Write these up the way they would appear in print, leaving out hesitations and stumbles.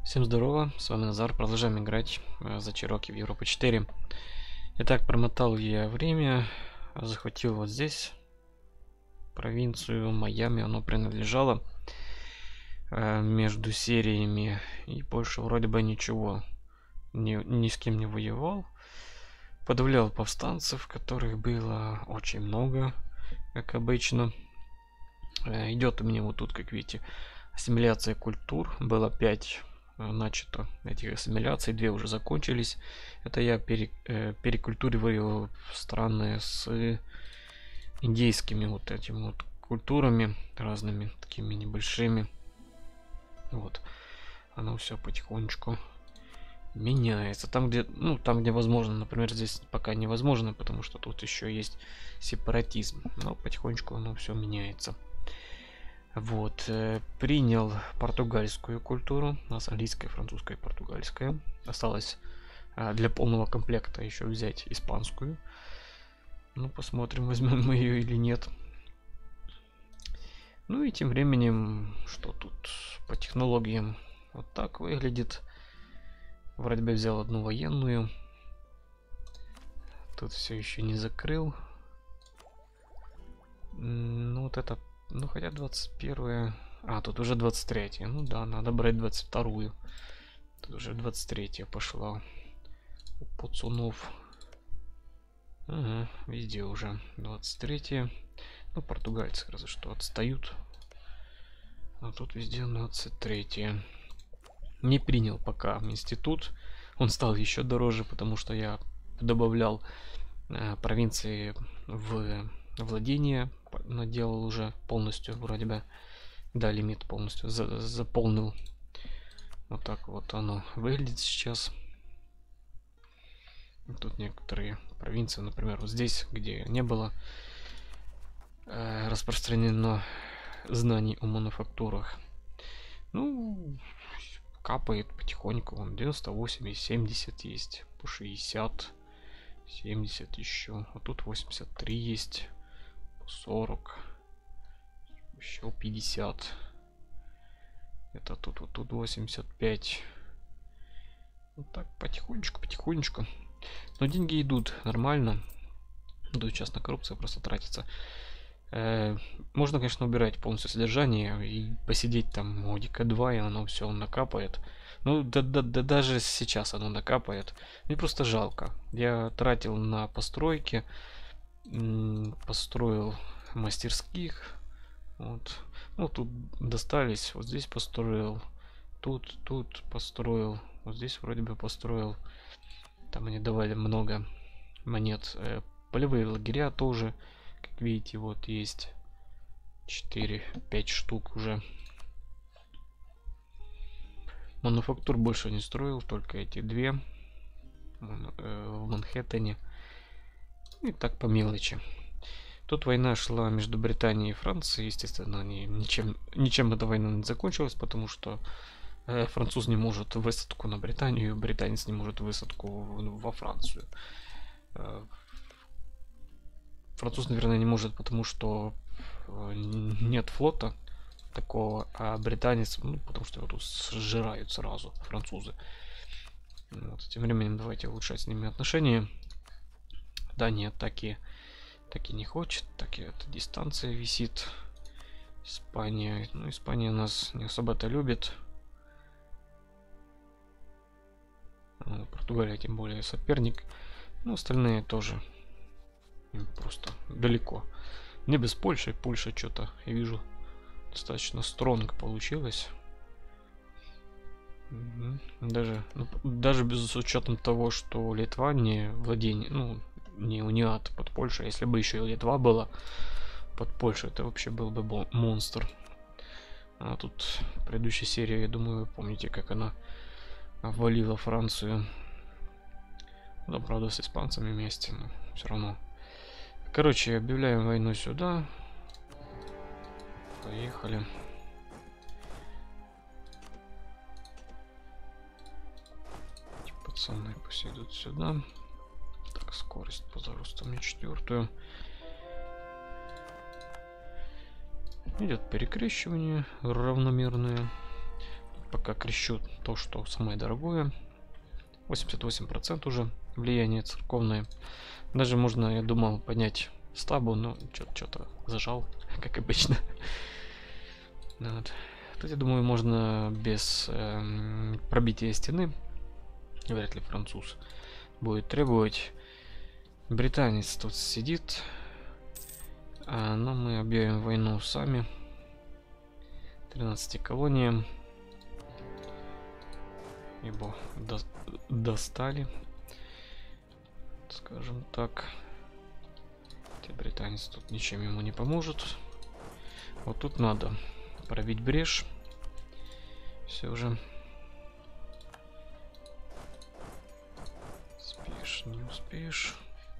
Всем здорово, с вами Назар, продолжаем играть за Чироки в Европу 4. Итак, промотал я время, захватил вот здесь провинцию Майами, оно принадлежало между сериями, и больше вроде бы ничего, ни с кем не воевал. Подавлял повстанцев, которых было очень много, как обычно. Идет у меня вот тут, как видите, ассимиляция культур, было 5 начато этих ассимиляций, 2 уже закончились. Это я перекультуриваю страны с индейскими вот этими вот культурами разными, такими небольшими. Вот, оно все потихонечку меняется. Там, где возможно, например, здесь пока невозможно, потому что тут еще есть сепаратизм, но потихонечку оно все меняется. Вот, принял португальскую культуру, у нас английская, французская и португальская. Осталось для полного комплекта еще взять испанскую. Ну, посмотрим, возьмем мы ее или нет. Ну и тем временем, что тут по технологиям вот так выглядит. Вроде бы взял одну военную. Тут все еще не закрыл. Ну, вот это... Ну, хотя 21-е... А, тут уже 23-е. Ну да, надо брать 22-ю. Тут уже 23-я пошла. У пацанов. Ага, везде уже 23-е. Ну, португальцы разве что отстают. А тут везде 23-е. Не принял пока институт. Он стал еще дороже, потому что я добавлял провинции в владение, наделал уже полностью, вроде бы, да, лимит полностью заполнил. Вот так вот оно выглядит сейчас. Тут некоторые провинции, например, вот здесь, где не было распространено знаний о мануфактурах, ну, капает потихоньку. Вон 98 и 70 есть, по 60, 70 еще, а тут 83 есть, 40, еще 50. Это тут вот тут 85. Вот так потихонечку. Но деньги идут нормально. Тут сейчас на коррупцию просто тратится. Можно, конечно, убирать полностью содержание и посидеть там годика 2, и оно все накапает. Ну, даже сейчас оно накапает. Мне просто жалко. Я тратил на постройки, построил мастерских. Вот. Ну, тут достались. Вот здесь построил. Тут построил. Вот здесь вроде бы построил. Там они давали много монет. Полевые лагеря тоже. Как видите, вот есть 4-5 штук уже. Мануфактур больше не строил, только эти 2 в Манхэттене. И так по мелочи. Тут война шла между Британией и Францией. Естественно, ничем эта война не закончилась, потому что француз не может высадку на Британию, британец не может высадку во Францию. Француз, наверное, не может, потому что нет флота такого, а британец, ну, потому что его тут сжирают сразу французы. Вот, тем временем давайте улучшать с ними отношения. Дания так и не хочет, так и эта дистанция висит. Испания, ну, Испания нас не особо-то любит. Португалия тем более соперник. Ну, остальные тоже просто далеко. Не без Польши. Польша что-то, я вижу, достаточно стронг получилось. Даже без учетом того, что Литва не владение, ну, не униат под Польшей. Если бы еще и Литва была под Польшей, это вообще был бы монстр. А тут в предыдущей серии, я думаю, вы помните, как она обвалила Францию. Да, правда, с испанцами вместе, но все равно. Короче, объявляем войну сюда. Поехали. Эти пацаны пусть идут сюда. Так, скорость, пожалуйста, мне 4-ю. Идет перекрещивание равномерное. пока крещу то, что самое дорогое. 88% уже влияние церковное. Даже можно, я думал, поднять стабу, но что-то зажал, как обычно. Вот. Тут, я думаю, можно без пробития стены. Вряд ли француз будет требовать. Британец тут сидит. Но мы объявим войну сами. 13 колониям. Ибо достали. Скажем так. Хотя британец тут ничем ему не поможет. Вот тут надо пробить брешь. Все же. Успеешь, не успеешь.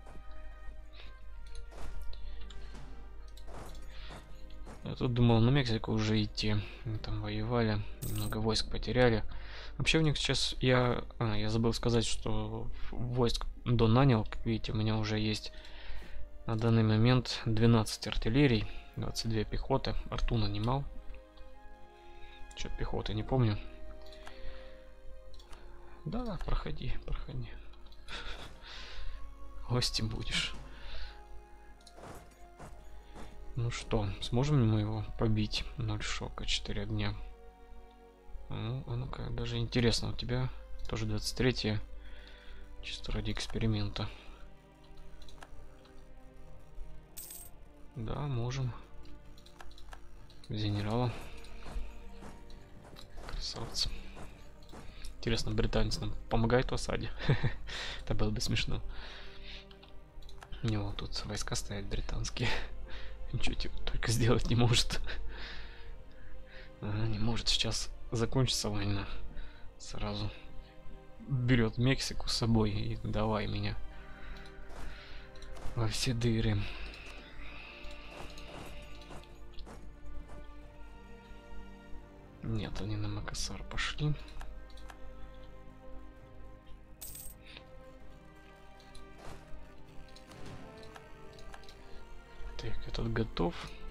Я тут думал на Мексику уже идти. Мы там воевали. Много войск потеряли. Вообще у них сейчас я забыл сказать, что войск донанял. Как видите, у меня уже есть на данный момент 12 артиллерий, 22 пехоты. Арту нанимал. Что пехоты, не помню. Да, проходи. Гостем будешь. Ну что, сможем ли мы его побить? 0 шока, 4 огня. Ну, ну-ка, даже интересно, у тебя тоже 23-е. Чисто ради эксперимента. Да, можем. Генерала. Красавцы. Интересно, британец нам помогает в осаде? Это было бы смешно. У него тут войска стоят британские. Ничего только сделать не может. Не может сейчас закончится война. Сразу берет Мексику с собой и давай меня во все дыры. Нет, они на Макасар пошли. Так, этот готов.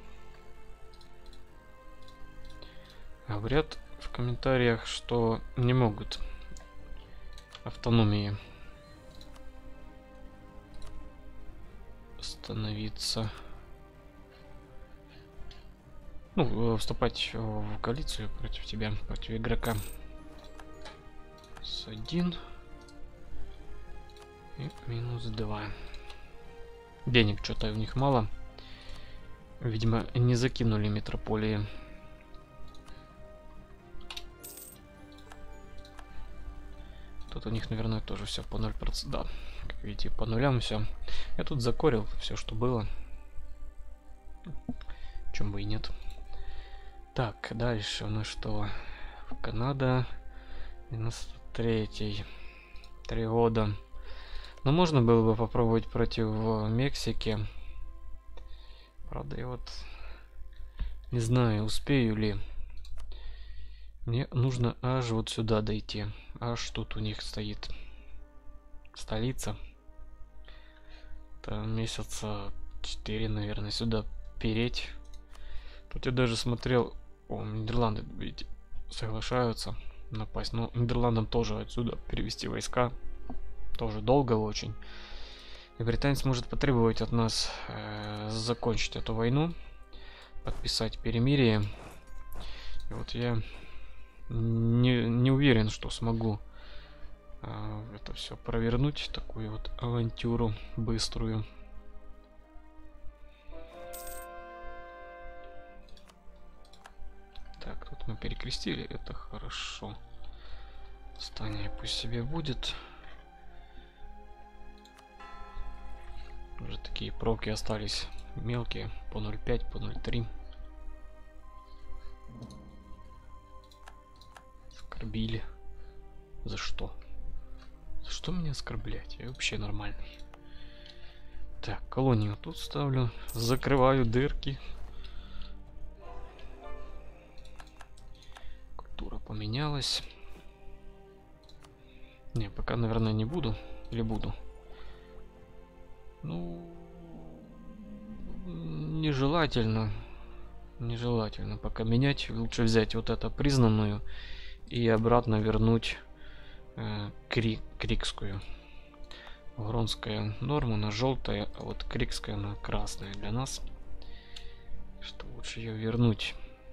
Говорят в комментариях, что не могут автономии становиться. Ну, вступать в коалицию против тебя, против игрока. С 1 и минус 2. Денег что-то у них мало. Видимо, не закинули метрополии. Тут у них, наверное, тоже все по 0%. Да, как видите, по нулям все. Я тут закорил все, что было. Чем бы и нет. Так, дальше у нас что? Канада. 93-й. 3 года. Но можно было бы попробовать против Мексики. Правда, я вот не знаю, успею ли. Мне нужно аж вот сюда дойти. Аж тут у них стоит столица. Там месяца 4, наверное, сюда переть. Тут я даже смотрел. О, Нидерланды, видите, соглашаются напасть. Но Нидерландам тоже отсюда перевести войска. Тоже долго очень. И британец может потребовать от нас закончить эту войну. Подписать перемирие. И вот я не уверен, что смогу это все провернуть. Такую вот авантюру быструю. Так, тут мы перекрестили. Это хорошо. Восстание пусть себе будет. Уже такие проки остались мелкие. По 0,5, по 0,3. Оскорбили. За что? За что меня оскорблять? Я вообще нормальный. Так, колонию тут ставлю. Закрываю дырки. Культура поменялась. Не, пока, наверное, не буду. Или буду? Ну, нежелательно. Нежелательно пока менять. Лучше взять вот эту признанную и обратно вернуть Крикскую. Вронская норма, она желтая, а вот Крикская она красная для нас. Что лучше ее вернуть.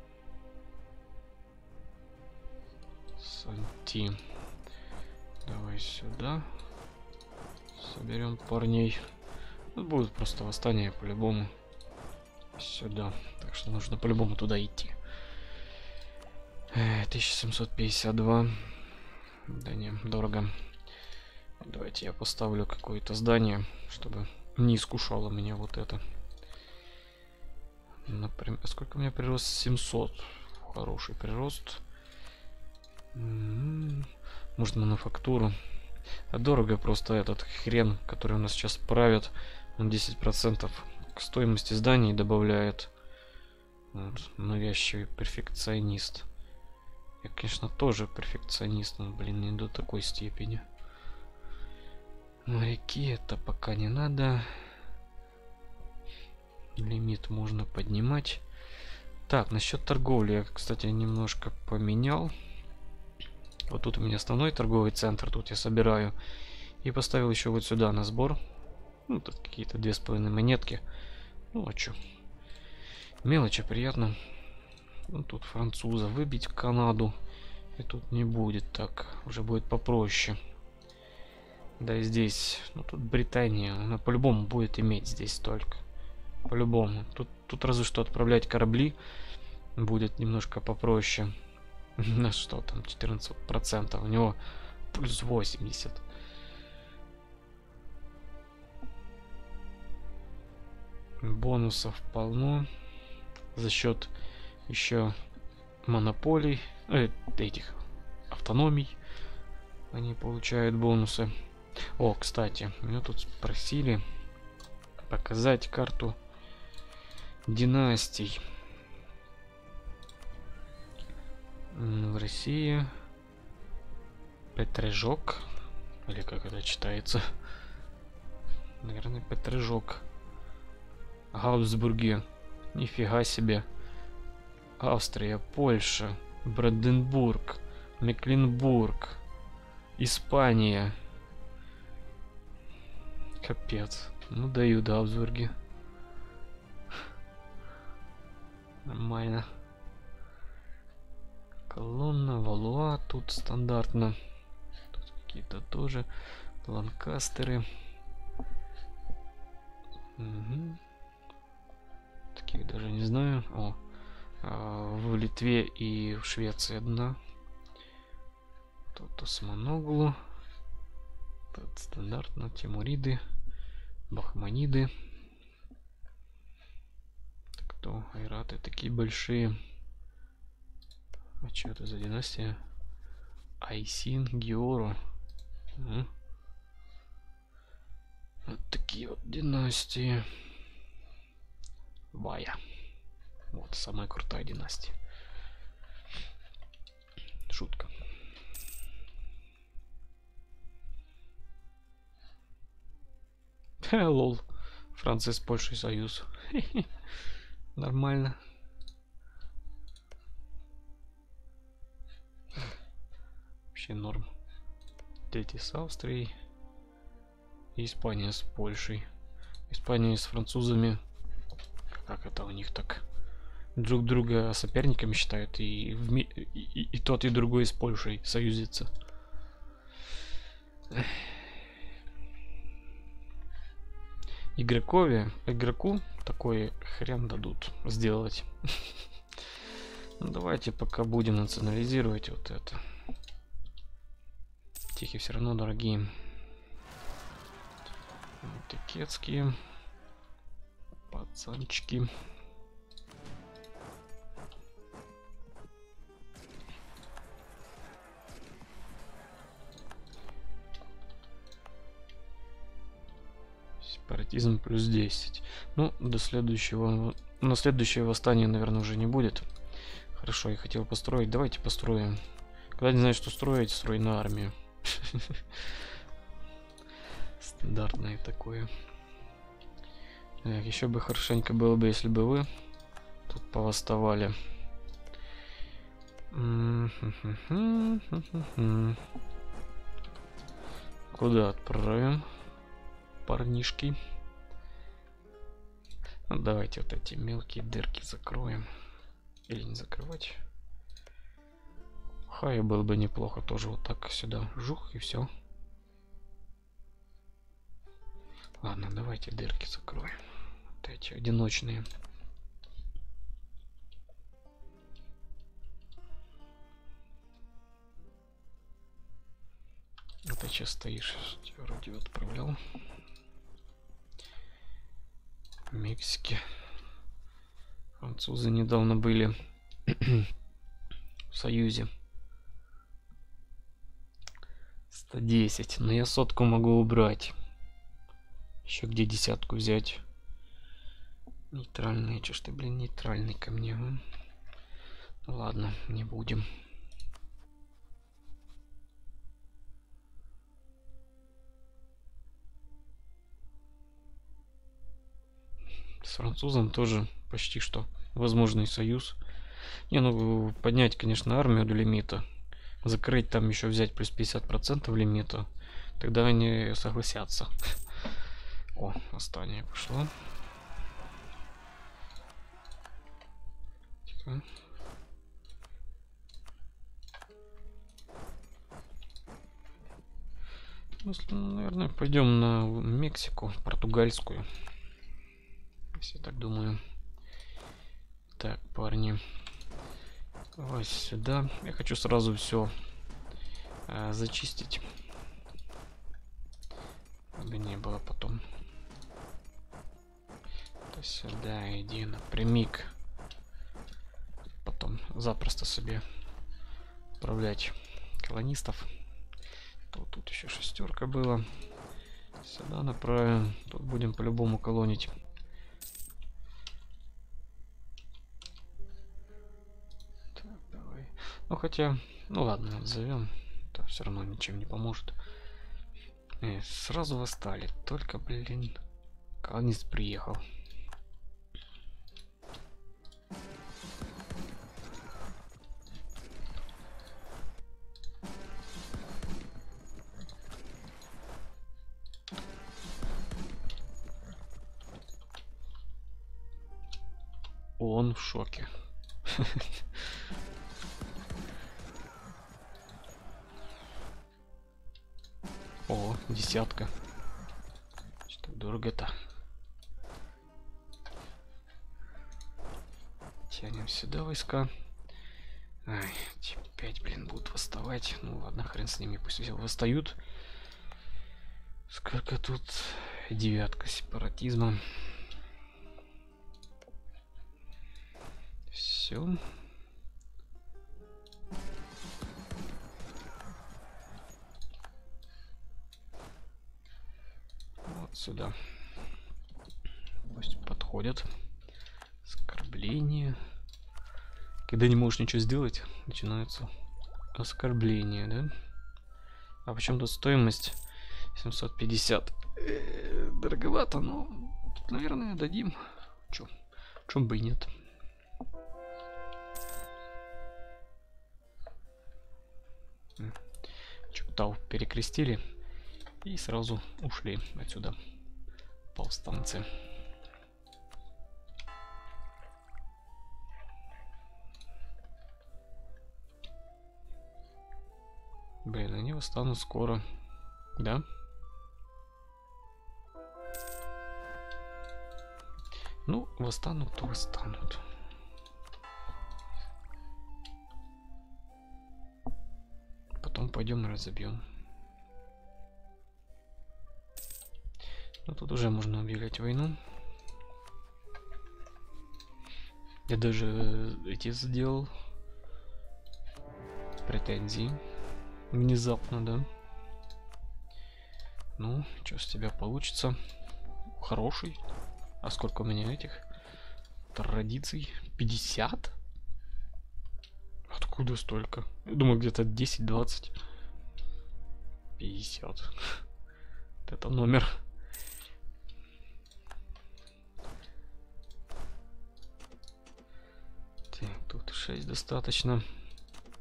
Санти. Давай сюда. Соберем парней. Тут будет просто восстание по-любому. Сюда. Так что нужно по-любому туда идти. 1752. Да не, дорого. Давайте я поставлю какое-то здание, чтобы не искушало меня вот это. Например, сколько у меня прирост? 700. Хороший прирост. Может, мануфактуру. А дорого просто этот хрен, который у нас сейчас правит. Он 10% к стоимости зданий добавляет. Вот, навязчивый перфекционист. Я, конечно, тоже перфекционист, но, блин, не до такой степени. Моряки это пока не надо. Лимит можно поднимать. Так, насчет торговли я, кстати, немножко поменял. Вот тут у меня основной торговый центр, тут я собираю. И поставил еще вот сюда на сбор. Ну, тут какие-то 2,5 монетки. Ну, а чё? Мелочи, приятно. Ну, тут француза выбить Канаду. И тут не будет так. Уже будет попроще. Да и здесь. Ну, тут Британия. Она по-любому будет иметь здесь только. По-любому. Тут разве что отправлять корабли будет немножко попроще. На что там 14%? У него плюс 80. Бонусов полно. За счет еще монополий, этих автономий. Они получают бонусы. О, кстати, меня тут спросили показать карту династий. В России Петрежок, или как это читается, наверное, Петрежок. Габсбурги, нифига себе. Австрия, Польша, Бранденбург, Мекленбург, Испания. Капец. Ну дают Габсбурги. Нормально. Колонна, Валуа тут стандартно. Тут какие-то тоже Ланкастеры. Угу. Таких даже не знаю. О, в Литве и в Швеции одна. Тут Османоглу. Тут стандартно Тимуриды, Бахманиды. Так, кто? Айраты такие большие. А что это за династия? Айсин, Геору. Вот такие вот династии. Бая. Вот самая крутая династия. Шутка. Лол. Франция с Польшей союз. Нормально. Вообще норм. Дети с Австрией. И Испания с Польшей. Испания с французами. Как это у них так? Друг друга соперниками считают. И тот, и другой с Польшей союзится. Игроку такой хрен дадут сделать. Ну, давайте пока будем национализировать вот это. Тихи все равно дорогие. Тикетские. Пацанчики. Сепаратизм плюс 10. Ну, до следующего. На следующее восстание, наверное, уже не будет. Хорошо, я хотел построить. Давайте построим. Когда не знаешь, что строить, строй на армию. Стандартное такое. Так, еще бы хорошенько было бы, если бы вы тут повосставали. Куда отправим парнишки? Ну, давайте вот эти мелкие дырки закроем. Или не закрывать. Хай было бы неплохо тоже вот так сюда. Жух и все. Ладно, давайте дырки закроем. Вот эти одиночные. А ты сейчас стоишь. Я вроде отправлял. В Мексике. Французы недавно были в Союзе. 110. Но я сотку могу убрать. Еще где десятку взять? Нейтральные. Че ж ты, блин, нейтральный ко мне? Ну, ладно, не будем. С французом тоже почти что возможный союз. Не, ну поднять, конечно, армию до лимита. Закрыть там еще взять плюс 50% лимита. Тогда они согласятся. О, восстание пошло. Тихо. Ну, наверное, пойдем на Мексику, португальскую. Если я так думаю. Так, парни. Давай сюда. Я хочу сразу все зачистить. Да не было потом. То сюда иди напрямик. Потом запросто себе отправлять колонистов. Тут еще шестерка была. Сюда направим. Тут будем по-любому колонить. Так, давай. Ну хотя, ну ладно, отзовем. Это все равно ничем не поможет. Сразу восстали. Только, блин, колонист приехал. Он в шоке. О, десятка. Что дорого-то. Тянем сюда войска. Ай, 5, блин, будут восставать. Ну ладно, хрен с ними, пусть все восстают. Сколько тут? Девятка сепаратизма. Все. Вот сюда. Пусть подходят. Оскорбление. Когда не можешь ничего сделать, начинаются оскорбления, да? А почему тут стоимость 750? Дороговато, но, наверное, дадим. Чем бы и нет. Чуктау перекрестили и сразу ушли отсюда повстанцы. Блин, они восстанут скоро, да? Ну, восстанут, то восстанут. Потом пойдем разобьем. Ну, тут уже можно объявлять войну. Я даже эти сделал претензии. Внезапно, да? Ну, что с тебя получится? Хороший. А сколько у меня этих традиций? 50? Откуда столько? Я думаю, где-то 10-20. 50. Это номер. Так, тут 6 достаточно.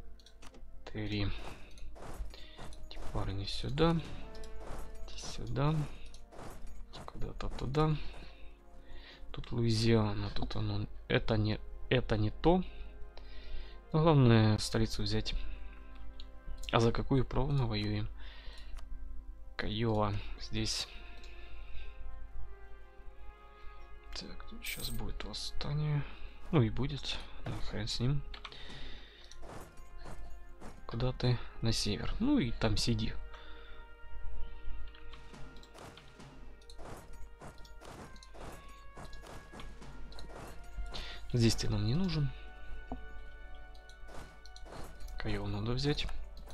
3. Эти парни сюда. Сюда. Куда-то туда. Тут Луизиана. Тут оно... Это не то. Но главное столицу взять. А за какую прову мы воюем? Кайоа. Здесь. Так, тут сейчас будет восстание. Ну и будет. Ну, хрен с ним. Куда ты? На север. Ну и там сиди. Здесь ты нам не нужен. Кайоа надо взять.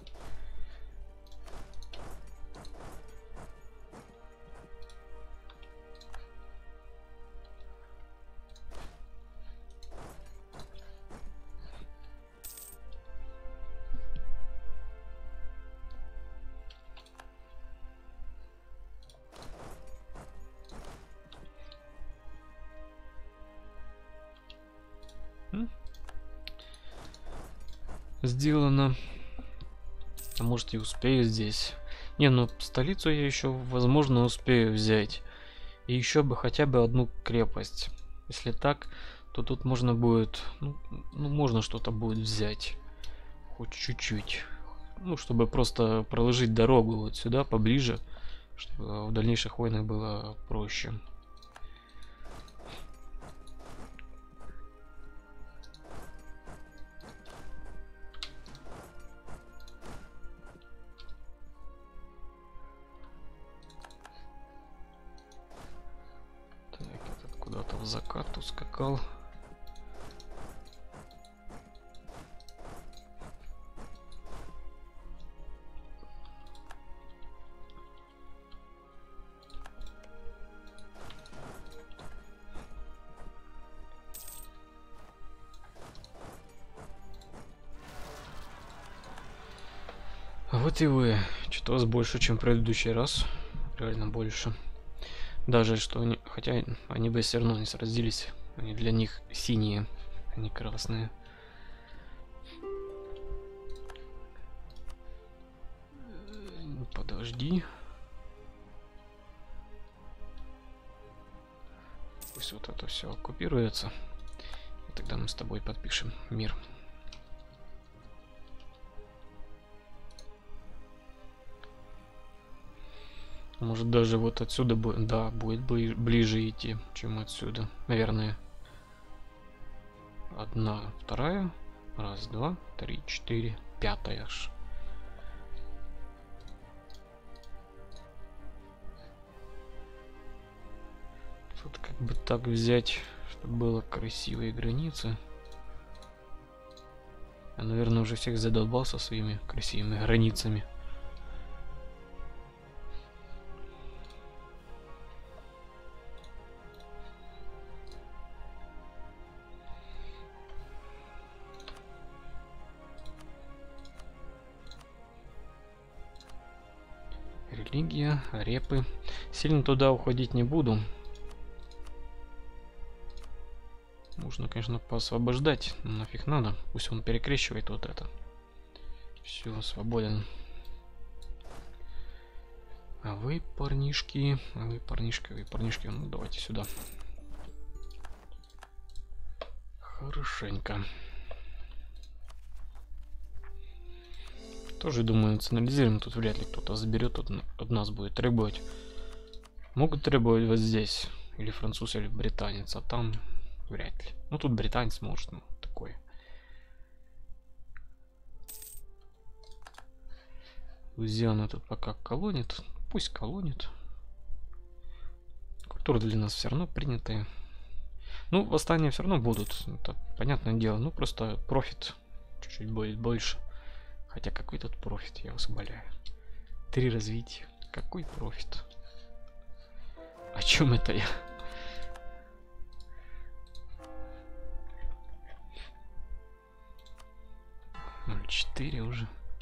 Сделано. А может и успею здесь. Не, ну столицу я еще, возможно, успею взять. И еще бы хотя бы одну крепость. Если так, то тут можно будет... Ну можно что-то будет взять. Хоть чуть-чуть. Ну, чтобы просто проложить дорогу вот сюда, поближе. Чтобы в дальнейших войнах было проще. Куда-то в закат ускакал. А вот и вы. Что-то у вас больше, чем в предыдущий раз. Реально больше. Даже что они, хотя они бы все равно не сразились. Они для них синие, а не красные. Подожди. Пусть вот это все оккупируется. И тогда мы с тобой подпишем мир. Может даже вот отсюда будет, да, будет ближе идти, чем отсюда. Наверное. Одна, вторая. Раз, два, три, четыре, пятая аж. Тут как бы так взять, чтобы было красивые границы. Я, наверное, уже всех задолбался своими красивыми границами. Религия, репы. Сильно туда уходить не буду. Можно, конечно, поосвобождать, но нафиг надо. Пусть он перекрещивает вот это. Все, свободен. А вы, парнишки, вы, парнишки, ну давайте сюда. Хорошенько. Тоже, думаю, национализируем. Тут вряд ли кто-то заберет, тут от нас будет требовать. Могут требовать вот здесь. Или француз, или британец, а там вряд ли. Ну тут британец может, ну такой. Луизиана тут пока колонит. Пусть колонит. Культура для нас все равно принятая. Ну, восстания все равно будут. Это понятное дело. Ну, просто профит чуть-чуть будет больше. Хотя какой тут профит, я вас умоляю. 3 развития. Какой профит? О чем это я? Ну, 4 уже.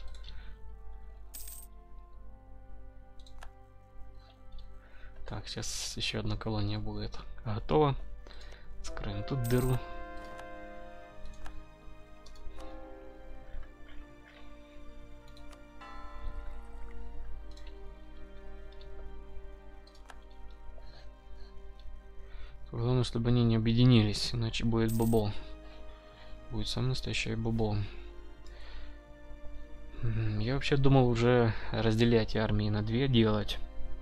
Так, сейчас еще одна колония будет готова. Скроем тут дыру. Главное, чтобы они не объединились, иначе будет бобо. Будет самый настоящий бобо. Я вообще думал уже разделять армии на две делать.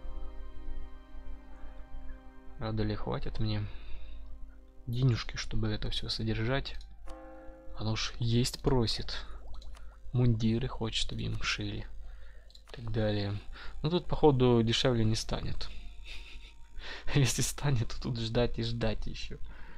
Правда ли хватит мне денежки, чтобы это все содержать? Оно ж есть просит. Мундиры хочет, чтобы им шили. И так далее. Но тут, походу, дешевле не станет. Если станет, то тут ждать и ждать еще.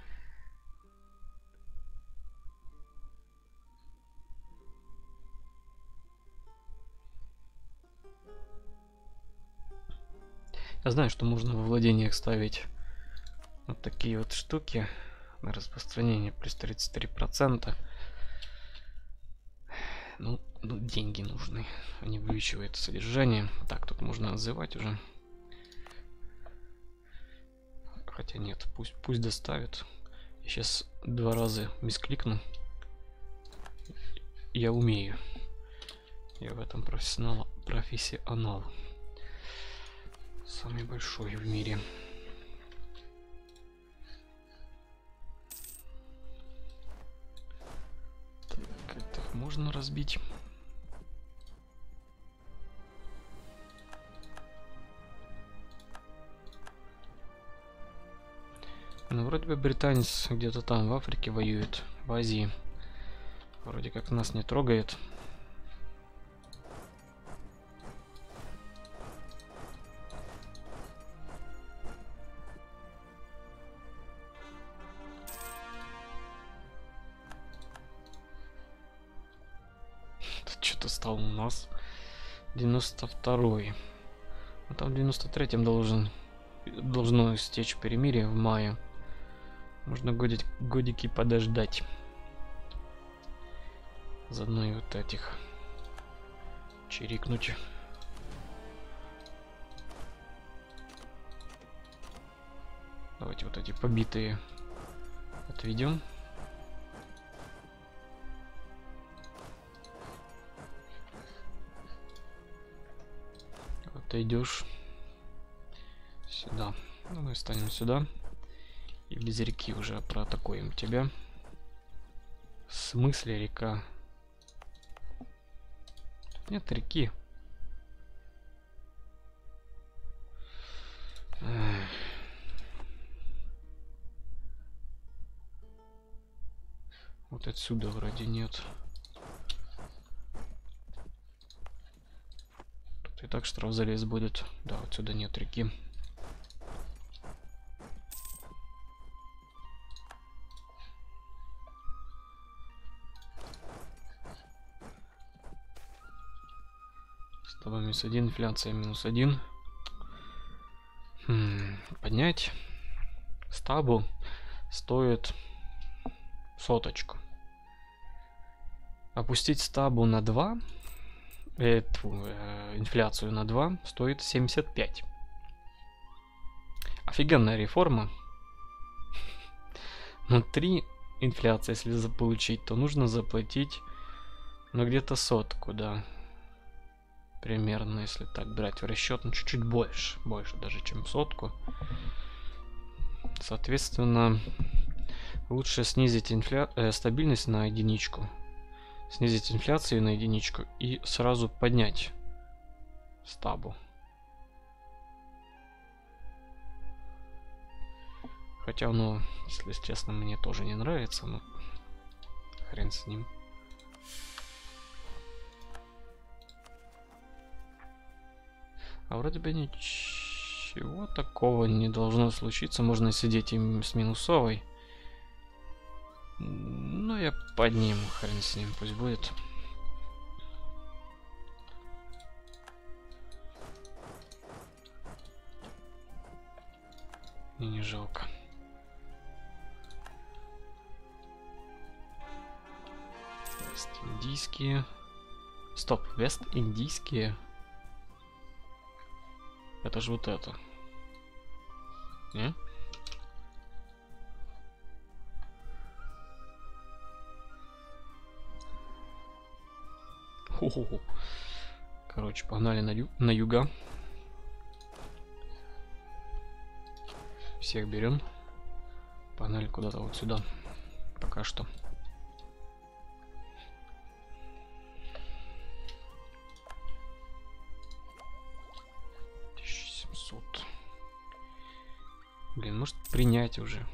Я знаю, что можно во владениях ставить вот такие вот штуки на распространение плюс 33%. Ну, деньги нужны. Они увеличивают содержание. Так, тут можно отзывать уже. Хотя нет, пусть доставят. Я сейчас 2 раза мискликну. Я умею. Я в этом профессионал. Самый большой в мире. Так, это можно разбить. Ну, вроде бы британец где-то там в Африке воюет, в Азии. Вроде как нас не трогает. Тут что-то стал у нас 92-й. А там в 93-м должно истечь перемирие в мае. Можно годики подождать. Заодно и вот этих чирикнуть. Давайте вот эти побитые отведем. Отойдешь сюда. Ну, мы встанем сюда. И без реки уже проатакуем тебя. В смысле река? Нет реки. Вот отсюда вроде нет. Тут и так штрафзалез будет. Да, отсюда нет реки. Стаба -1, инфляция -1. Поднять стабу стоит 100. Опустить стабу на 2, инфляцию на 2 стоит 75. Офигенная реформа. Но 3 инфляции, если заполучить, то нужно заплатить, ну, где-то 100, да. Примерно, если так брать в расчет, ну, чуть-чуть больше даже, чем 100. Соответственно, лучше снизить стабильность на 1, снизить инфляцию на 1 и сразу поднять стабу. Хотя, ну, если честно, мне тоже не нравится, но хрен с ним. А вроде бы ничего такого не должно случиться. Можно сидеть им с минусовой. Ну, я подниму, хрен с ним, пусть будет. Мне не жалко. Вест-индийские. Стоп, вест-индийские. Это же вот это. Не? Хо-хо-хо. Короче, погнали на юга. Всех берем. Погнали куда-то вот сюда. Пока что. Блин, может принять уже.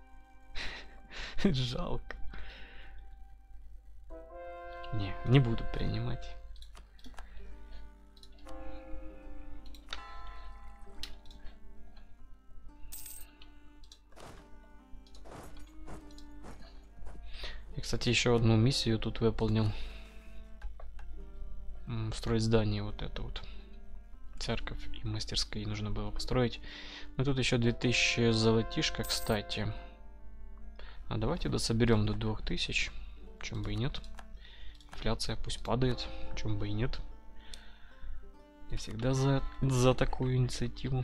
Жалко. Не буду принимать. И, кстати, еще одну миссию тут выполнил. Строить здание вот это вот. Церковь и мастерские нужно было построить. Но тут еще 2000 золотишка, кстати. А давайте дособерем до 2000. Чем бы и нет. Инфляция пусть падает. Чем бы и нет. Я всегда за такую инициативу.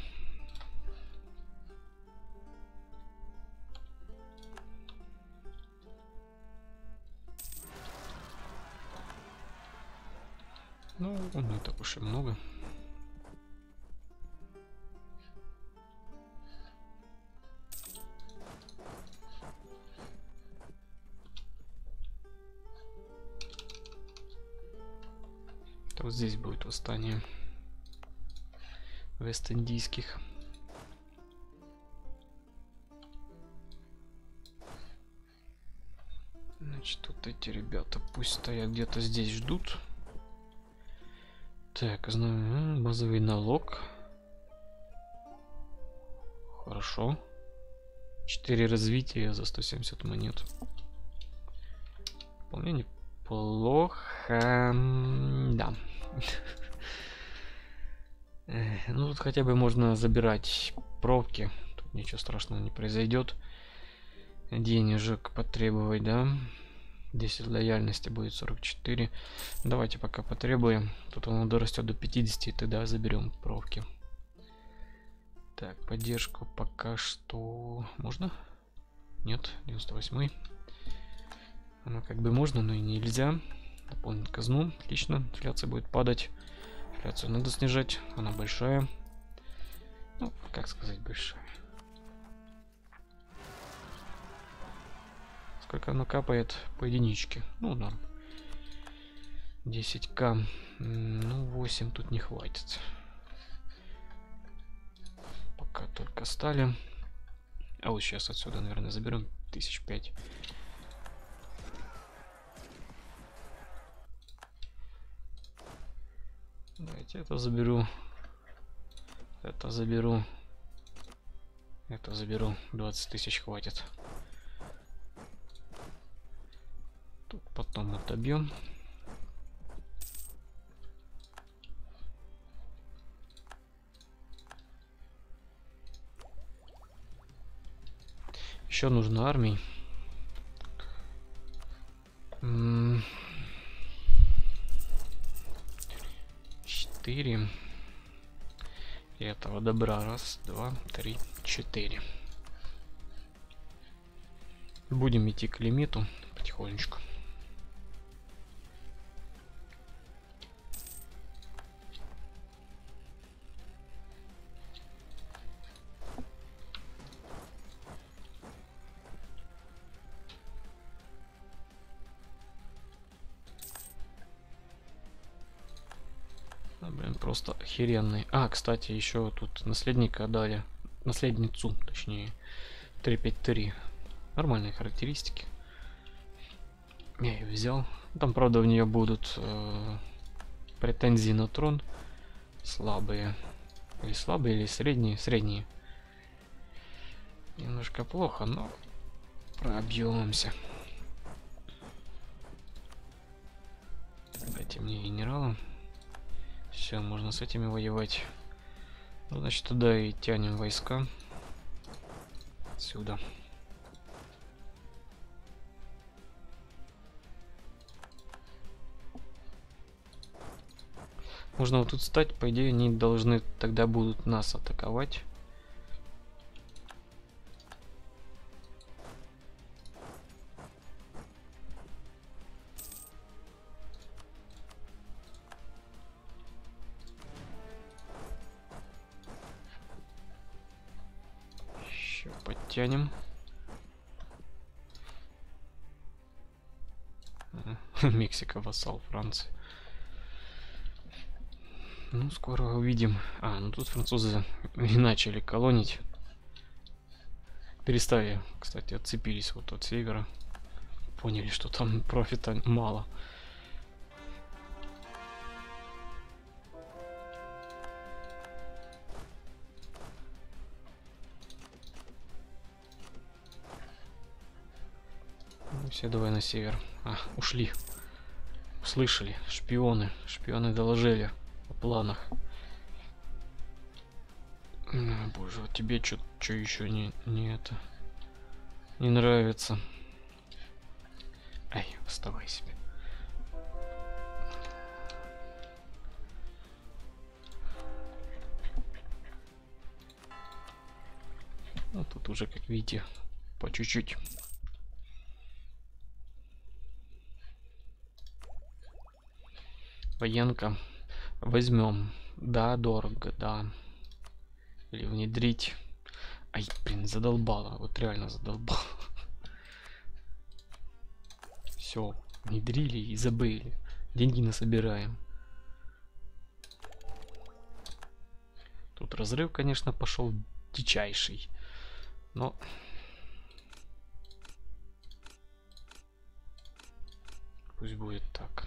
Ну, не так уж и много. Вот здесь будет восстание вест-индийских. Значит, вот эти ребята пусть стоят где-то здесь, ждут. Так, знаю, базовый налог. Хорошо. 4 развития за 170 монет. Вполне неплохо. Да. Ну тут хотя бы можно забирать пробки. Тут ничего страшного не произойдет. Денежек потребовать, да? 10 лояльности будет 44. Давайте пока потребуем. Тут оно дорастет до 50, и тогда заберем пробки. Так, поддержку пока что можно? Нет, 98. Оно как бы можно, но и нельзя. Дополнить казну. Отлично. Инфляция будет падать. Инфляцию надо снижать. Она большая. Ну, как сказать, большая. Сколько оно капает по единичке? Ну, норм. 10к. Ну, 8 тут не хватит. Пока только стали. А вот сейчас отсюда, наверное, заберем 1005. Давайте это заберу. Это заберу. Это заберу. 20 тысяч хватит. Тут потом отобьем. Еще нужно армии. 4. И этого добра. Раз, два, три, 4. Будем идти к лимиту потихонечку. Блин, просто охеренный. А, кстати, еще тут наследника дали. Наследницу, точнее. 353. Нормальные характеристики. Я ее взял. Там, правда, в нее будут претензии на трон. Слабые. Или слабые, или средние. Средние. Немножко плохо, но пробьемся. Дайте мне генерала. Все, можно с этими воевать. Ну, значит, туда и тянем войска. Сюда. Можно вот тут стать, по идее, они должны тогда будут нас атаковать. Еще подтянем. Мексика вассал Франции. Ну, скоро увидим. А, ну тут французы и начали колонить. Перестали, кстати, отцепились вот от севера. Поняли, что там профита мало. Ну, все, давай на север. А, ушли. Услышали. Шпионы. Шпионы доложили о планах. Боже, вот тебе что еще не это не нравится? Ай, вставай себе. Ну, тут уже, как видите, по чуть-чуть. Военка. Возьмем. Да, дорого, да. Или внедрить. Ай, блин, задолбало. Вот реально задолбало. Все, внедрили и забыли. Деньги насобираем. Тут разрыв, конечно, пошел дичайший. Но пусть будет так.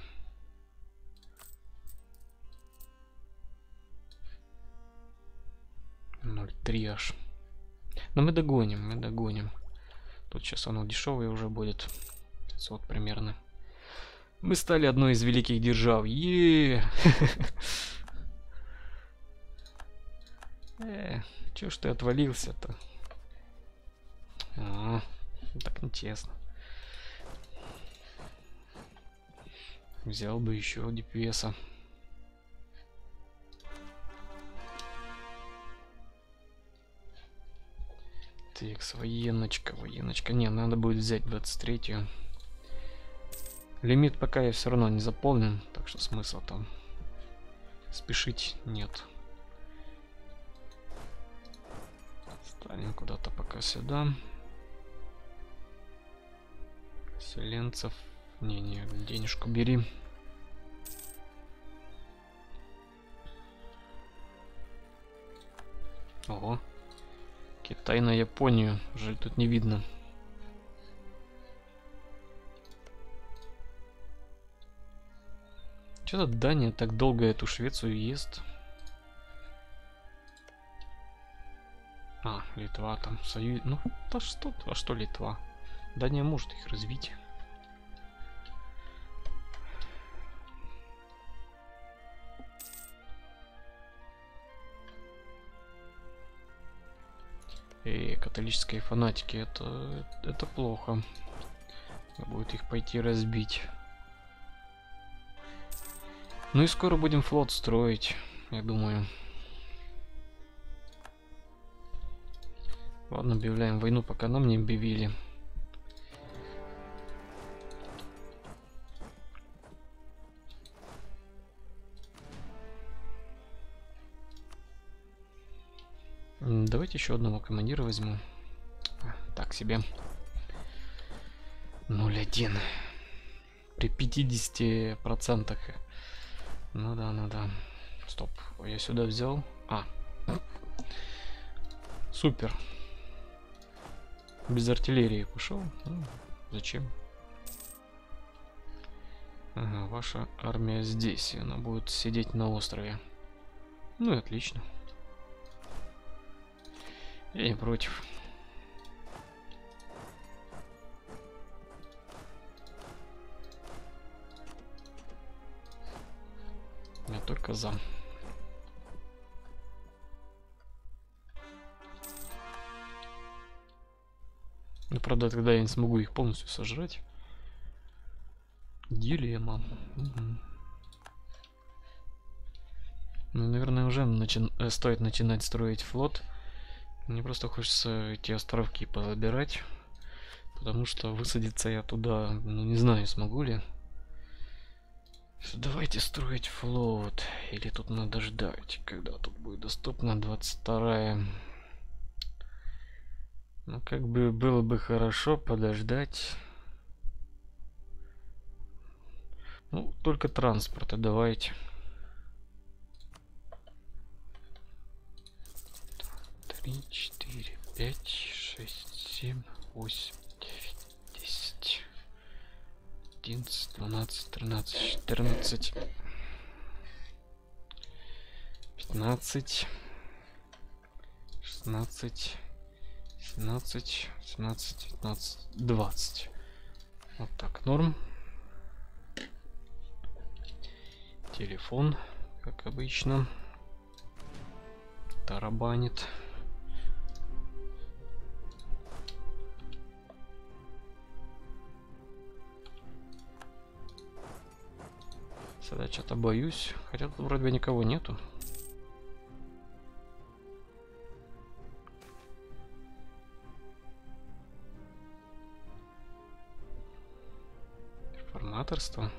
0,3 аж. Но мы догоним. Тут сейчас оно дешевое уже будет. 500 примерно. Мы стали одной из великих держав. Чё ж ты отвалился-то? Так нечестно. Взял бы еще DPS-а. Так, военочка. Не, надо будет взять 23-ю. Лимит пока я все равно не заполнен, так что смысла там спешить нет. Станем куда-то пока сюда. Селенцев. Не, денежку бери. Ого. Китай на Японию. Жаль, тут не видно. Что-то Дания так долго эту Швецию ест. А, Литва там союз. Ну, да что, а что Литва? Дания может их развить. И католические фанатики, это плохо. Будет их пойти разбить. Ну и скоро будем флот строить, я думаю. Ладно, объявляем войну, пока нам не объявили. Давайте еще одного командира возьму. Так себе. 0,1. При 50%. Ну да. Стоп. Я сюда взял. Супер. Без артиллерии пошел. Зачем? Ага, ваша армия здесь. И она будет сидеть на острове. Ну и отлично. Я не против. Я только за. Ну, правда, тогда я не смогу их полностью сожрать. Дилемма. Ну, наверное, уже стоит начинать строить флот. Мне просто хочется эти островки позабирать. Потому что высадиться я туда, ну, не знаю, смогу ли. Давайте строить флот. Или тут надо ждать, когда тут будет доступна 22-я. Ну, как бы было бы хорошо подождать. Ну, только транспорта давайте. 3, 4, 5, 6, 7, 8, 9, 10, 11, 12, 13, 14, 15, 16, 17, 18, 19, 20. Вот так, норм. Телефон, как обычно, тарабанит. Сюда что-то боюсь, хотя тут вроде бы никого нету. Реформаторство.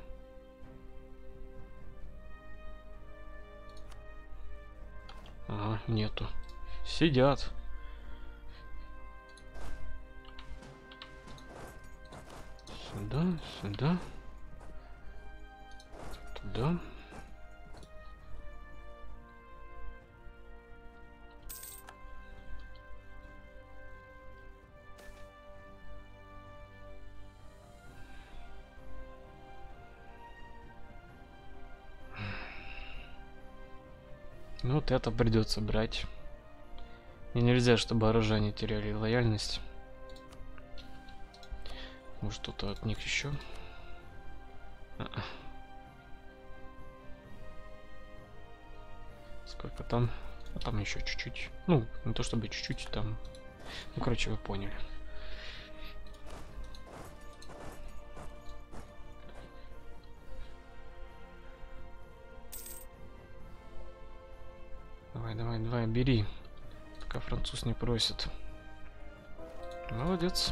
Ага, нету. Сидят. Сюда, сюда. Туда. Ну вот это придется брать. И нельзя, чтобы горожане теряли лояльность. Может, что-то от них еще? Сколько там? А там еще чуть-чуть. Ну, не то чтобы чуть-чуть там. Ну, короче, вы поняли. Давай, давай, давай, бери. Пока француз не просит. Молодец.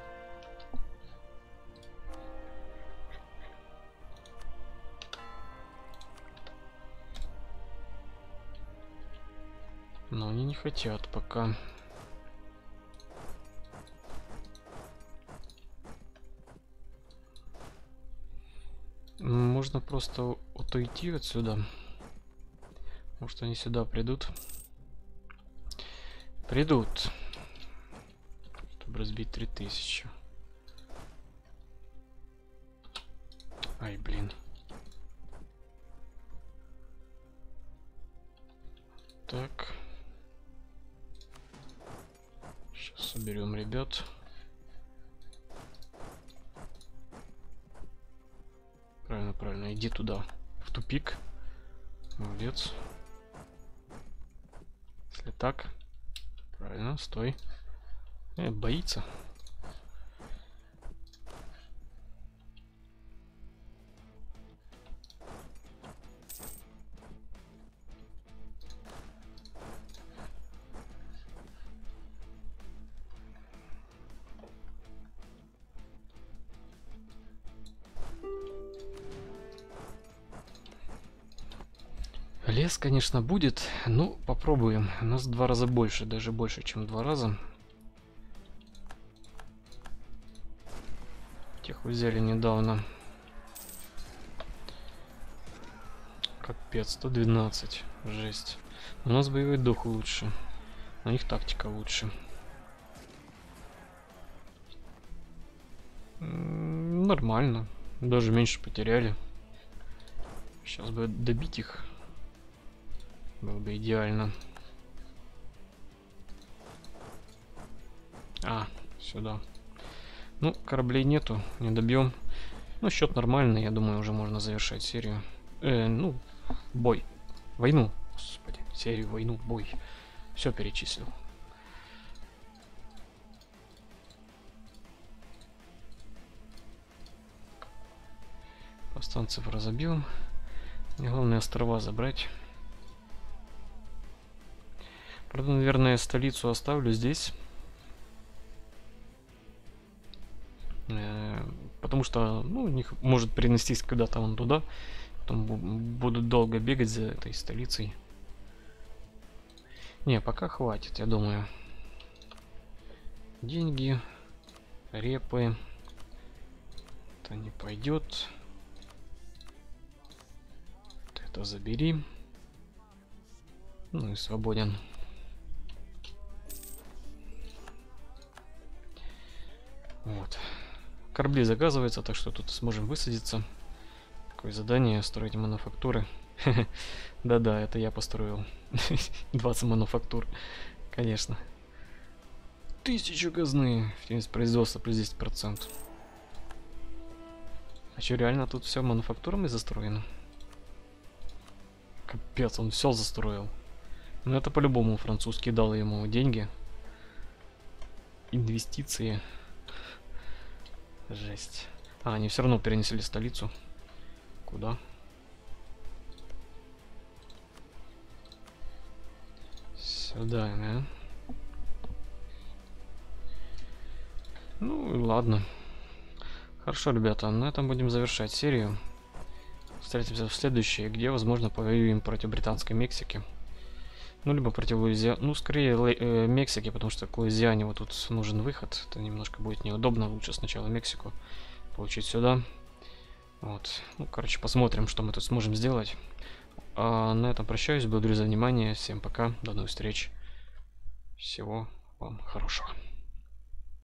Но они не хотят пока. Можно просто отойти отсюда. Может, они сюда придут? Придут. Чтобы разбить 3000. Ай, блин. Так. Сейчас соберем ребят. Правильно, правильно. Иди туда. В тупик. Молодец. Если так. Правильно, стой. Боится. Лес, конечно, будет. Ну, попробуем. У нас в 2 раза больше. Даже больше, чем в 2 раза. Тех взяли недавно. Капец, 112. Жесть. У нас боевой дух лучше. У них тактика лучше. Нормально. Даже меньше потеряли. Сейчас бы добить их. Было бы идеально. А, сюда. Ну, кораблей нету, не добьем. Ну, счет нормальный, я думаю, уже можно завершать серию. Ну, бой. Войну. Господи, серию, войну, бой. Все перечислил. Повстанцев разобил. Мне главное острова забрать. Правда, наверное, столицу оставлю здесь. Потому что, ну, у них может перенестись куда-то вон туда. Потом будут долго бегать за этой столицей. Не, пока хватит, я думаю. Деньги, репы. Это не пойдет. Это забери. Ну и свободен. Вот. Корабли заказываются, так что тут сможем высадиться. Такое задание: строить мануфактуры. Да-да, это я построил. 20 мануфактур. Конечно. 1000 казны. Эффективность производства плюс 10%. А что, реально тут все мануфактурами застроено? Капец, он все застроил. Ну это по-любому французский дал ему деньги. Инвестиции. Жесть. А, они все равно перенесли столицу. Куда? Сюда, да? Ну и ладно. Хорошо, ребята, на этом будем завершать серию. Встретимся в следующей, где, возможно, повоюем против британской Мексики. Ну, либо против Луизианы. Ну, скорее Мексики, потому что к Луизиане вот тут нужен выход. Это немножко будет неудобно. Лучше сначала Мексику получить сюда. Вот. Ну, короче, посмотрим, что мы тут сможем сделать. А на этом прощаюсь. Благодарю за внимание. Всем пока. До новых встреч. Всего вам хорошего.